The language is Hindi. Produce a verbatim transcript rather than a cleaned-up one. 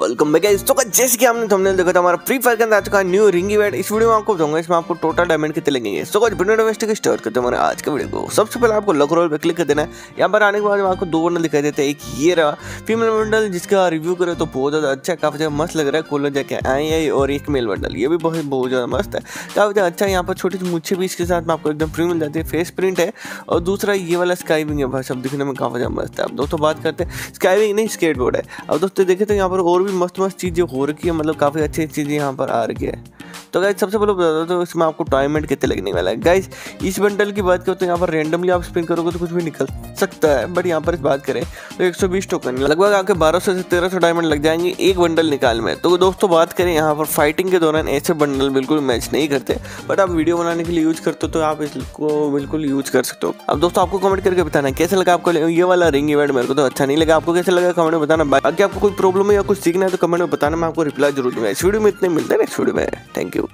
Welcome back guys. तो जैसे कि आपने थंबनेल देखा था, हमारा फ्री फायर के अंदर आ चुका है न्यू रिंग इवेंट। इस वीडियो में आपको बताऊंगा इसमें आपको टोटल डायमंड कितने लगेंगे। सो गाइस बिना इन्वेस्ट के स्टार्ट करते हैं हमारे आज के वीडियो को। सबसे पहले आपको लक रोल पे क्लिक कर देना है। यहाँ पर आने के बाद आपको दो बंडल दिखाई देते हैं। एक ये रहा फीमेल बंडल, जिसका रिव्यू करे तो बहुत ज़्यादा अच्छा, काफ़ी ज़्यादा मस्त लग रहा है। कूलर जैके आई आई और एक मेल बंडल, ये भी बहुत बहुत ज़्यादा मस्त है, काफ़ी ज़्यादा अच्छा। यहाँ पर छोटी सी मुच्छे भी इसके साथ में आपको एकदम फ्री मिल जाती है। फेस प्रिंट है। और दूसरा ये वाला स्काई विंग है, भाई सब दिखने में काफ़ी ज़्यादा मस्त है। अब दोस्तों बात करते हैं, स्काई विंग नहीं स्केटबोर्ड है। अब दोस्तों देखे तो यहाँ पर और भी मस्त मस्त चीज़ें हो रखी है, मतलब काफ़ी अच्छी चीज़ें यहाँ पर आ रही है। तो गाइस सबसे पहले बता दो तो इसमें आपको डायमंड कितने लगने वाला है। गाइस इस बंडल की बात करो तो यहाँ पर रैंडमली आप स्पिन करोगे तो कुछ भी निकल सकता है, बट यहाँ पर इस बात करें तो एक सौ बीस टोकन लगभग आपके बारह सौ से तेरह सौ डायमंड लग जाएंगे एक बंडल निकाल में। तो दोस्तों बात करें यहाँ पर फाइटिंग के दौरान ऐसे बंडल बिल्कुल मैच नहीं करते, बट आप वीडियो बनाने के लिए यूज करते हो तो आप इसको बिल्कुल यूज कर सकते हो। अब दोस्तों आपको कमेंट करके बताना कैसा लगा आपको ये वाला रिंग इवेंट। मेरे को तो अच्छा नहीं लगा, आपको कैसा लगा कमेंट में बताना। बाकी आपको कोई प्रॉब्लम है या कुछ सीखना है तो कमेंट में बताना, मैं आपको रिप्लाई जरूर दूंगा। इस वीडियो में इतने मिलते हैं नेक्स्ट वीडियो में। Thank you.